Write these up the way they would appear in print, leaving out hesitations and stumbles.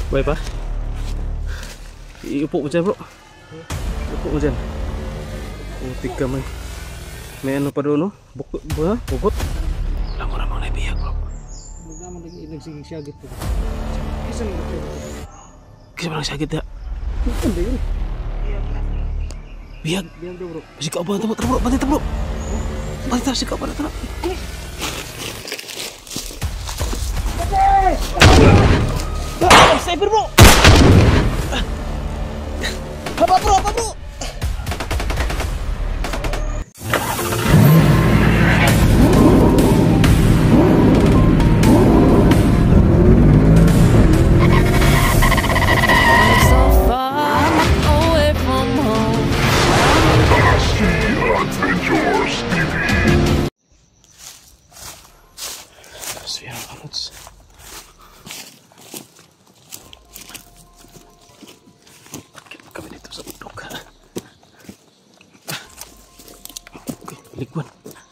Buhay pa? Iupo mo dyan bro. Upo mo dyan. Putik ka man. May ano pa doon no? Bugot. Wala mo namang naibiyag bro. Huwag naman nagsigisiyagit po. Kisa mo nagsagit ya? Hindi yun. Biyag? Biyag daw bro. Sikaw ba ito bro? Batita bro. Batita sikaw ba ito? Sniper bro! Haba bro! Haba bro! Likuan.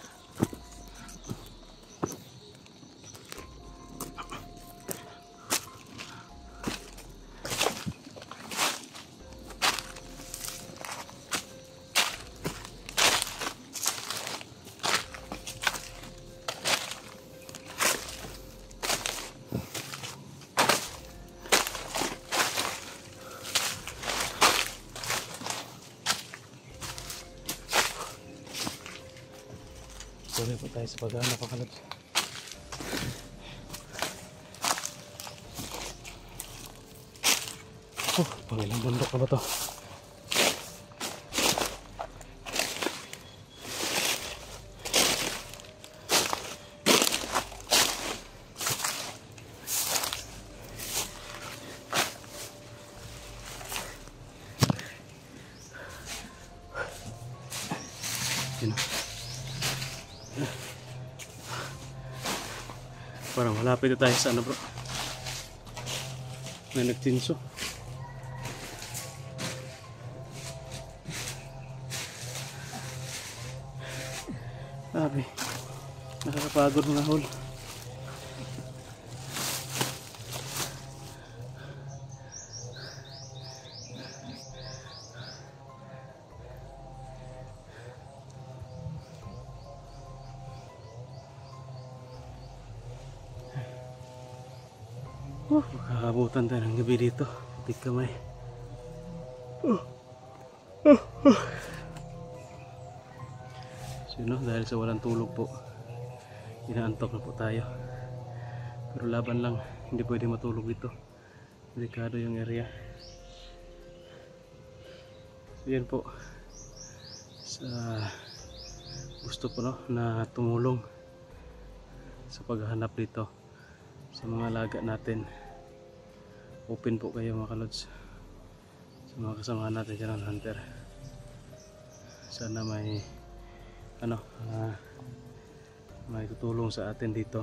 Tuloy po tayo sa paghahanap ng kalabs. Pangilang bundok na ba to? Yun o. Parang malapit na tayo sa ano bro. May nagtinso. Sabi, nakakapagod mga hol. Makakabutan tayo ng gabi dito. Putik kamay. So yun, dahil sa walang tulog po, inaantok na po tayo. Pero laban lang, hindi pwede matulog dito. Delikado yung area. So yan po, sa gusto po no, na tumulong sa paghahanap dito sa mga alaga natin, open po kayo mga kalods sa mga kasama natin dyan ng hunter. Sana may ano may tutulong sa atin dito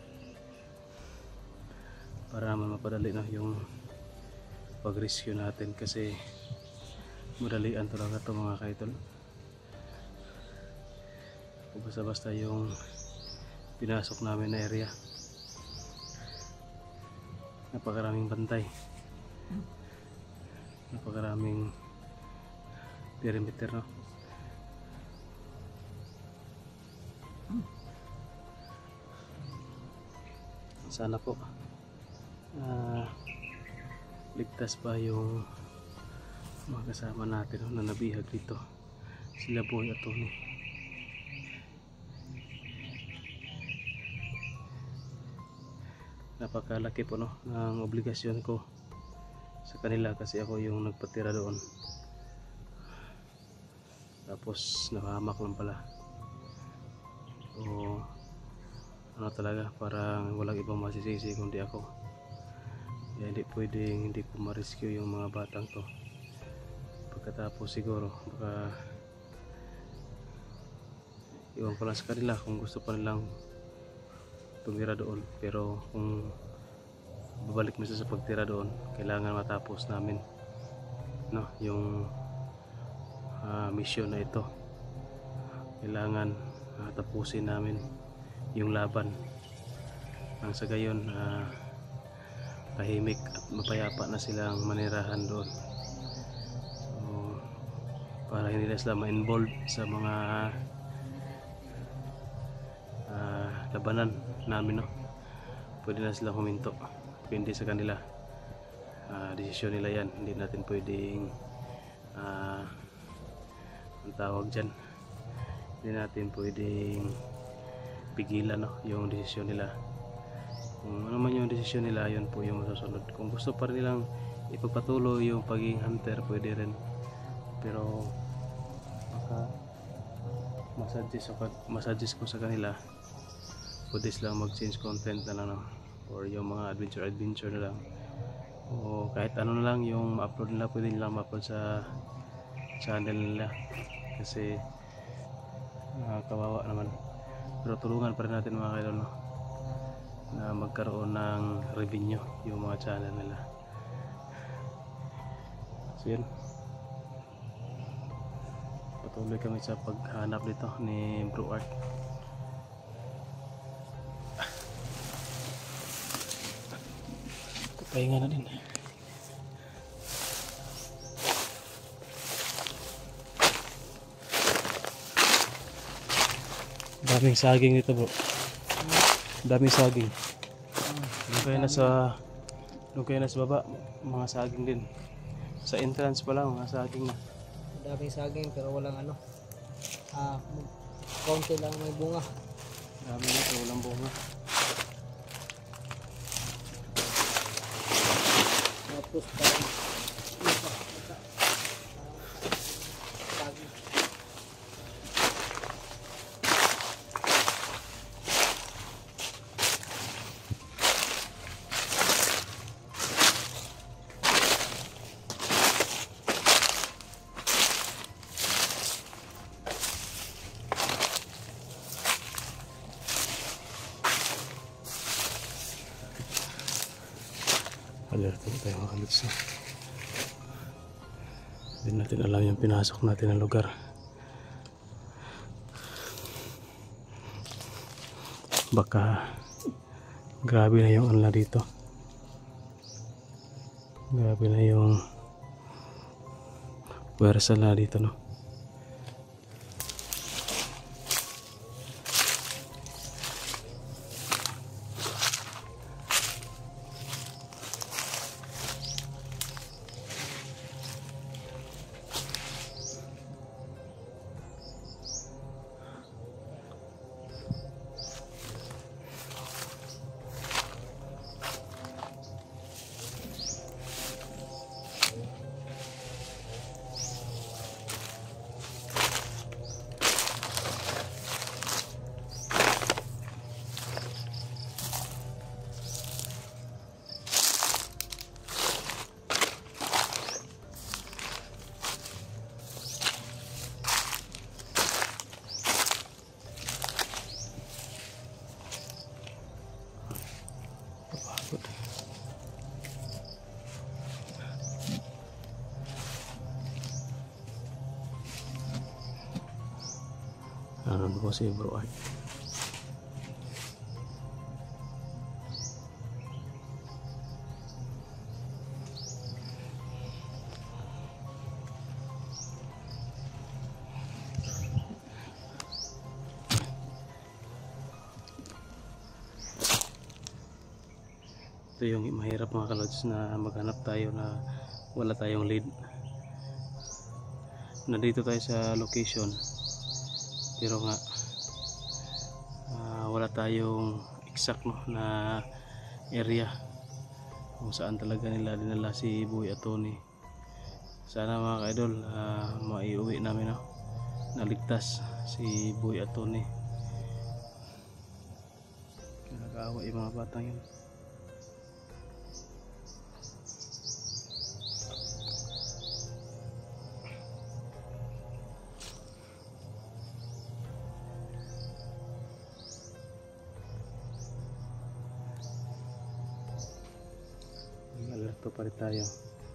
para naman mapadali na yung pag-rescue natin, kasi madalian talaga ito mga kaidol. Basta-basta yung pinasok namin na area, napakaraming bantay, napakaraming perimeter no. Sana po ligtas pa yung mga kasama natin no, na nabihag dito, sila Boy at Tony. Napakalaki po no ng obligasyon ko sa kanila, kasi ako yung nagpatira doon, tapos nakahamak lang pala. So ano talaga, parang walang ibang masisisi kundi ako. Kaya hindi pwedeng hindi ko ma-rescue yung mga batang to. Pagkatapos siguro baka iwan ko lang sa kanila kung gusto pa nilang tumira doon, pero kung babalik mo sa pagtira doon, kailangan matapos namin no yung mission na ito. Kailangan tapusin namin yung laban nang sa gayon tahimik at mapayapa na silang manirahan doon. So, para hindi na sila ma-involve sa mga labanan namin, no? Pwede na sila huminto, depende sa kanila. Desisyon nila yan, hindi natin pwedeng ang tawag dyan, hindi natin pwedeng pigilan, no, yung desisyon nila. Kung ano man yung desisyon nila, yun po yung masusunod. Kung gusto pa rin nilang ipagpatuloy yung pagiging hunter, pwede rin, pero baka masuggest ko sa kanila, pwede silang mag-change content na lang, no? Or yung mga adventure na lang, o kahit ano na lang yung upload nila, pwede nilang ma-upload sa channel nila, kasi kawawa naman. Pero tulungan pa rin natin mga kaidol, no, na magkaroon ng revenue yung mga channel nila. So yun, patuloy kami sa paghanap dito ni Bro Art. Pahinga na din. Daming saging dito, bro. Daming saging. Doon kayo na sa baba, mga saging din. Sa entrance pa lang, mga saging na. Daming saging pero walang ano. Konti lang may bunga. Dami nito, walang bunga. Tapos parang alerto tayo mga kalits. Hindi natin alam yung pinasok natin ng lugar. Baka grabe na yung anla dito. Grabe na yung puwersa na dito, no. Ano po si Bro Art. Ito yung mahirap mga kalods, na maghanap tayo na wala tayong lead. Nandito tayo sa location pero nga wala tayong exact, no, na area kung saan talaga nila dinala si Boy at Tony. Sana mga ka-idol maiuwi namin, no, naligtas si Boy at Tony. Nakakaawa yung mga batang yun. Alerto pa rin tayo.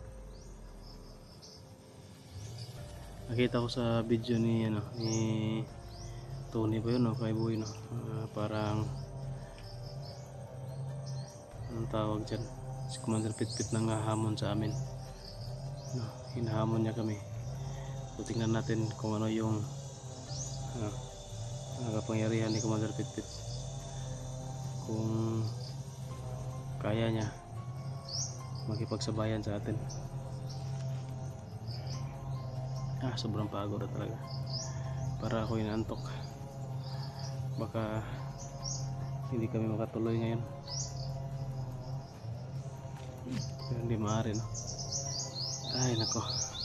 Nakita ko sa video ni Tony ba yun, no? Kay Boy, no? Parang anong tawag dyan, Si Commander Pitpit nang hamon sa amin. No, hinahamon niya kami. So tingnan natin kung ano yung kapangyarihan ni Commander Pitpit. Kung kaya niya makipagsabayan sa atin. Sobrang pagod na talaga. Para ako inaantok. Baka hindi kami makatuloy ngayon. Pero hindi maaari, no? Ay nako.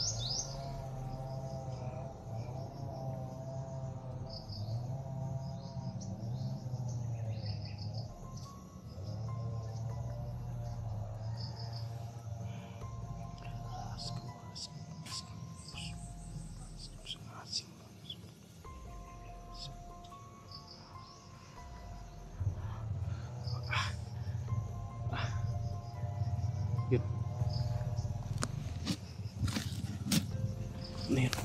Yun. Meron.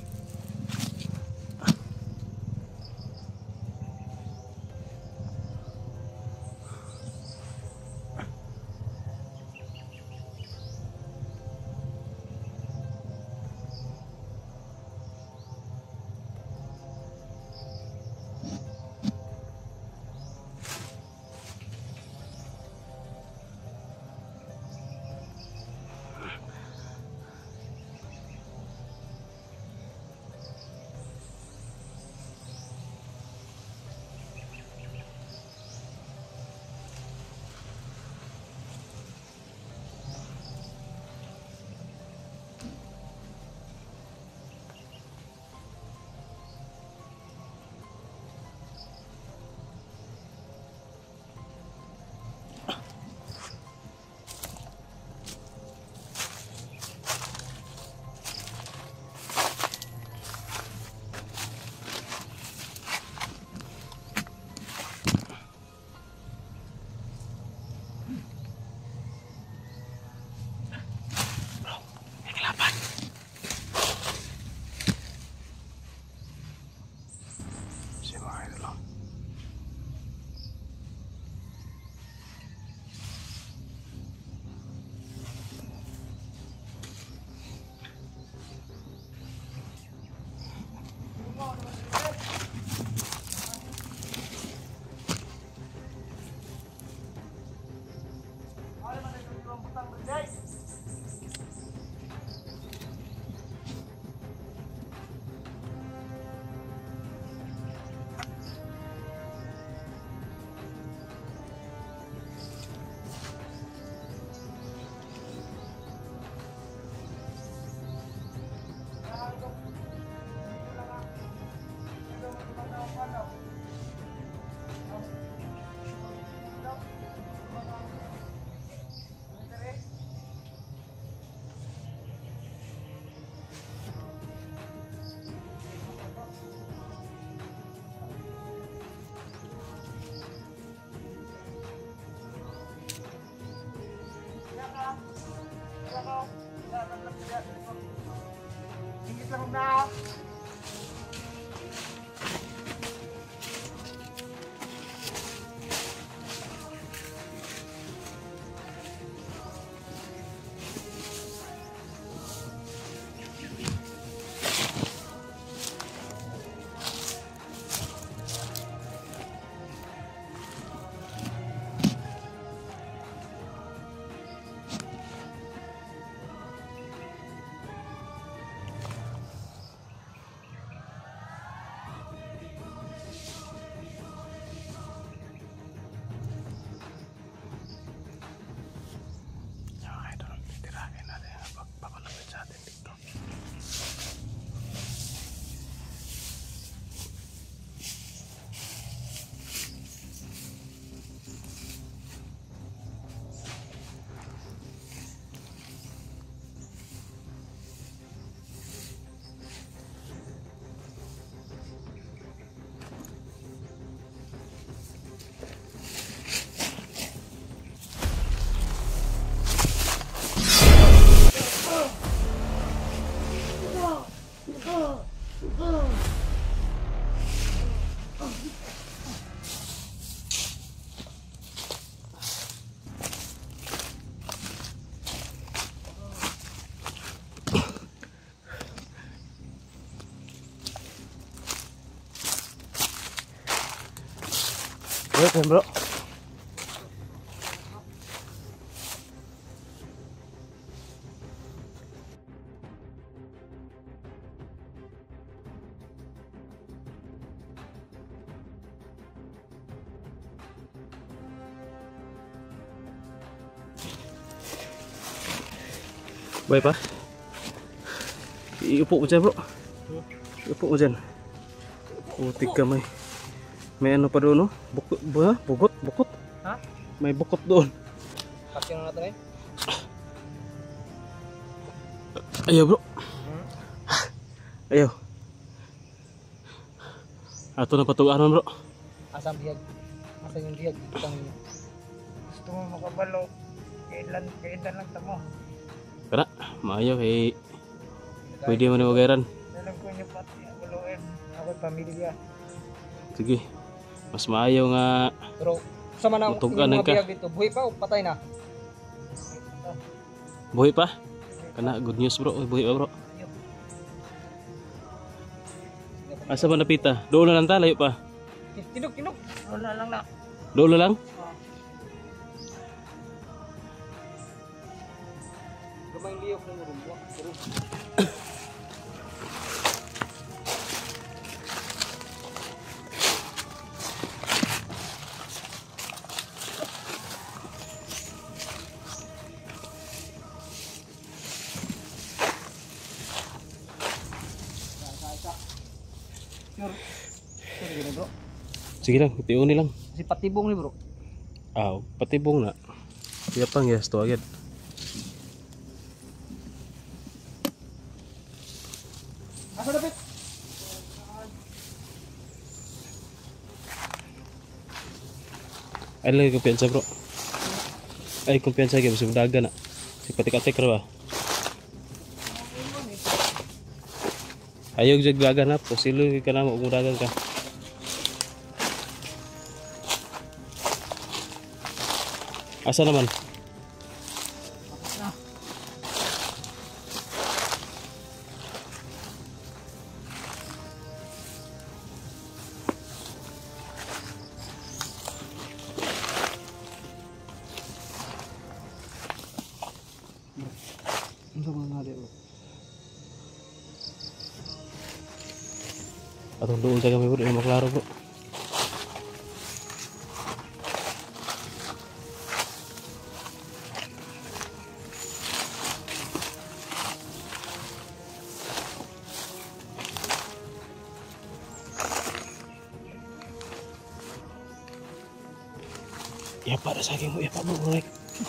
Wait lang bro. Baik pa. Iupo mo dyan bro. Iupo mo dyan. Putik ka may. May ano pa doon no? Bukot, bukot. Ha? May bukot doon. Pati na natin eh. Ayaw bro. Ayaw. Ato na patugaan bro. Asang bihag. Asang yung bihag. Gusto mo makabalo. Kailan lang tamo. Kana, maayo kay pwede mo na magaran. Alam ko niyo pati baloin. Ako'y pamilya. Sige. Mas maayo nga Pero sama na Mutugan yung mga ka. bihag dito. Buhay pa o patay na? buhay pa. Kana good news bro, buhay pa bro. Asa ba napita? Doon na lang ta, layo pa. Tinok. Wala lang na. Doon na lang. Gamay liyok ng rumbo. Sure gini bro. Sige lang, itiyon ni lang. Si patibong ni bro. Patibong na. Iya pang yes to agad. Asa dapat? Ay lagi kumpiyansa bro. Ay kumpiyansa kayo sa daga na. Si patik-atik ra ba? Ayaw jag daga na po. Silo ka na mo dagan ka. Asa naman? Ano mga nade bro? Atong doon sa kami bro, yung maklaro bro. Ya pak ada saking ya pak bro naik.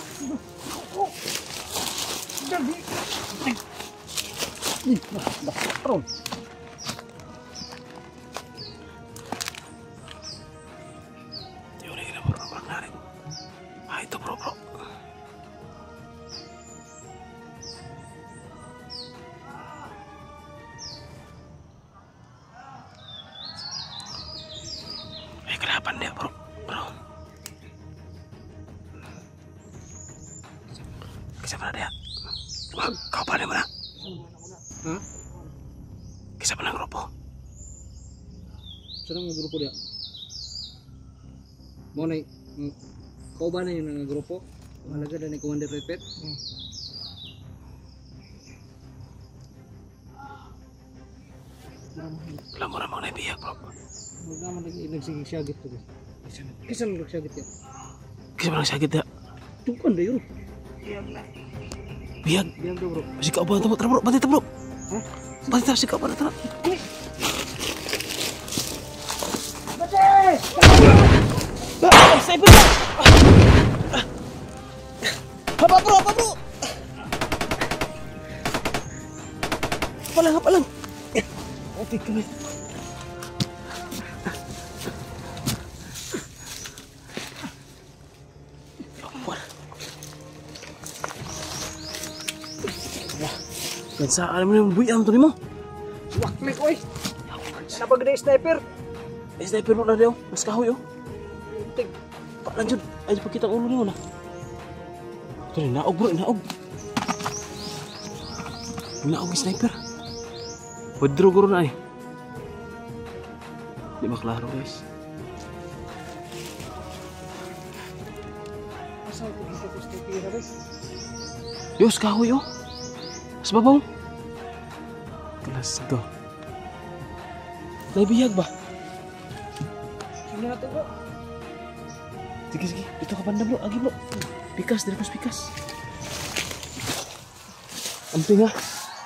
Bro. Yun na bro, bro narik. Itu bro bro. Kenapa dia bro? Bro. Kisah mana dia? Kau paling mana? Ha? Kisah mana grupo? Saan ang grupo dia? Mo na kauban na yung grupo. Malaga na ni Commander Repet. Lamang na biyak bro. Huwag naman nagsiging syagit to. Kisa nang nagsyagit yan? Kisah mana sakit ya? Tukan na yun. Biyak. Diyan to bro. Si kau bantu bro, bantu bro. Ha? Bantu si kau bantu. Saya betul. Apa bro? Apa lang? Oke kami. Dan sa alam mo yung buyam to nimo. Waklik oy. Napag na sniper. Sniper mo na daw. Mas kahoy oh. Tik. Pak lanjut. Ayo kita ulo nimo na. Tuh naog bro, naog. Naog sniper. Pedro guru na eh. Di maklaro guys. sa gusto ko sa tira rin. Yos, kahoy oh. Sa babaw. Let's go. Naibiyag ba? Sino na ito bro? Sige, sige. Dito ka banda bro. Agi bro. Pikas, direpos pikas. Amping ha.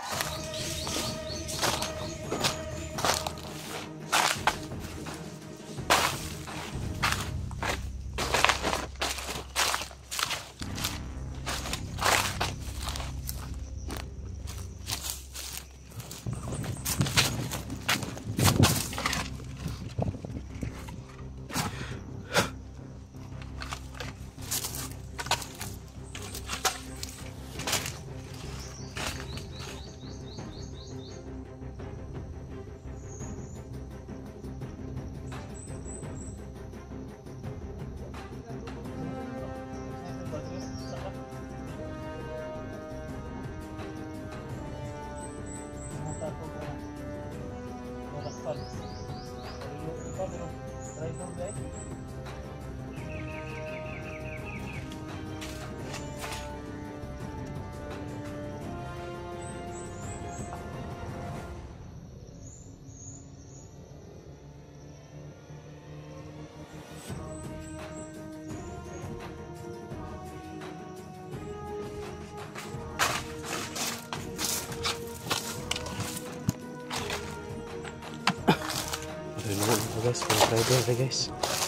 Guys, try doon guys.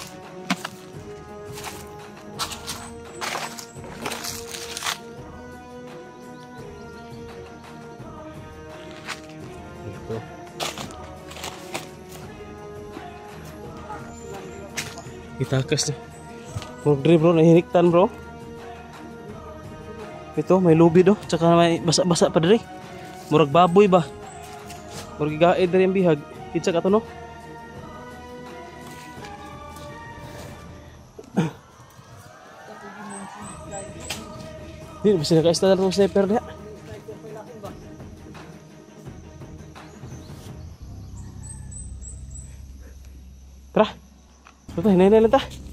Ito. Itakas na. Murag dre bro, nahiniktan bro. Ito, may lubi do, tsaka may basa-basa pa dre. Murag baboy ba? Murag gaid dre ang bihag. Kitsa ka to no? Di, bisa naka-install ng sniper niya. Tara. Ito, hinay-hinay lang ta.